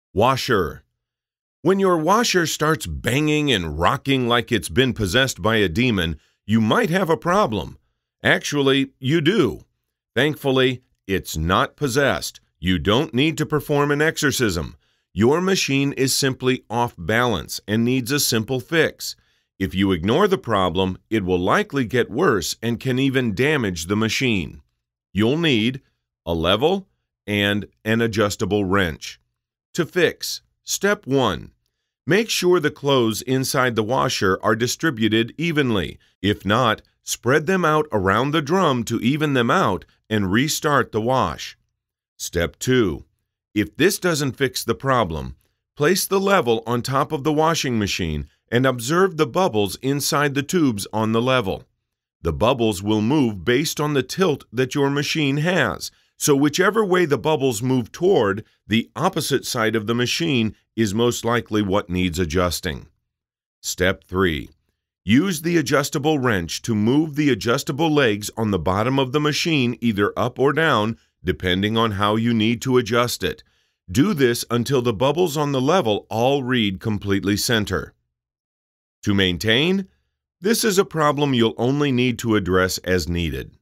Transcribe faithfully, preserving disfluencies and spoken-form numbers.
Washer. When your washer starts banging and rocking like it's been possessed by a demon, you might have a problem. Actually, you do. Thankfully, it's not possessed. You don't need to perform an exorcism. Your machine is simply off balance and needs a simple fix. If you ignore the problem, it will likely get worse and can even damage the machine. You'll need a level and an adjustable wrench. To fix, step one. Make sure the clothes inside the washer are distributed evenly. If not, spread them out around the drum to even them out and restart the wash. Step two. If this doesn't fix the problem, place the level on top of the washing machine and observe the bubbles inside the tubes on the level. The bubbles will move based on the tilt that your machine has, so whichever way the bubbles move toward, the opposite side of the machine is most likely what needs adjusting. Step three. Use the adjustable wrench to move the adjustable legs on the bottom of the machine either up or down, depending on how you need to adjust it. Do this until the bubbles on the level all read completely center. To maintain, this is a problem you'll only need to address as needed.